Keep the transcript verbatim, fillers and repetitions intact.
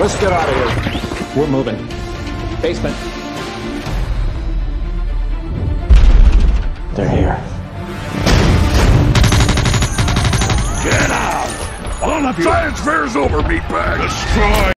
Let's get out of here. We're moving. Basement. They're here. Get out! All of you! Science fair's over, meatbag! Destroy!